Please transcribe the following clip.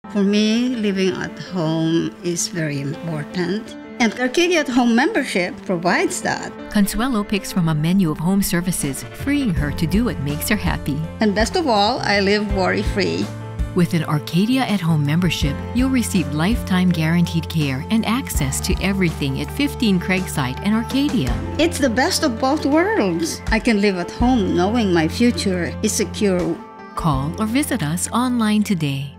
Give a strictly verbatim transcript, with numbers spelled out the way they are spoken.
For me, living at home is very important. And Arcadia at Home membership provides that. Consuelo picks from a menu of home services, freeing her to do what makes her happy. And best of all, I live worry-free. With an Arcadia at Home membership, you'll receive lifetime guaranteed care and access to everything at fifteen Craigside and Arcadia. It's the best of both worlds. I can live at home knowing my future is secure. Call or visit us online today.